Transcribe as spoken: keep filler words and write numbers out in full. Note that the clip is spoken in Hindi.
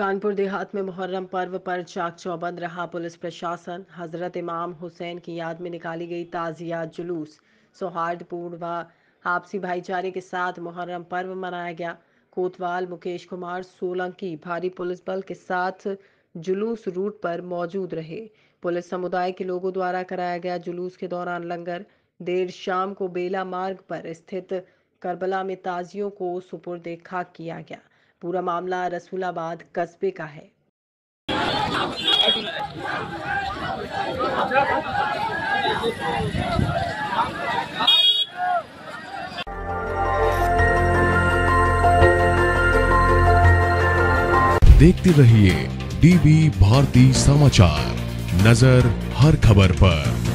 कानपुर देहात में मुहर्रम पर्व पर चाक चौबंद रहा पुलिस प्रशासन। हजरत इमाम हुसैन की याद में निकाली गई ताजिया जुलूस। सौहार्दपूर्ण व आपसी भाईचारे के साथ मुहर्रम पर्व मनाया गया। कोतवाल मुकेश कुमार सोलंकी भारी पुलिस बल के साथ जुलूस रूट पर मौजूद रहे। पुलिस समुदाय के लोगों द्वारा कराया गया जुलूस के दौरान लंगर। देर शाम को बेला मार्ग पर स्थित करबला में ताजियों को सुपुर्द खाक किया गया। पूरा मामला रसूलाबाद कस्बे का है। देखते रहिए डीबी भारती समाचार, नजर हर खबर पर।